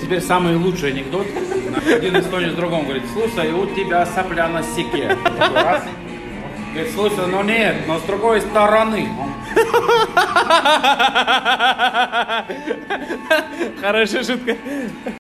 теперь самый лучший анекдот. Один эстонец другому говорит: слушай, у тебя сопля на щеке. Такой раз. Говорит: слушай, ну нет, но с другой стороны. Хорошая шутка.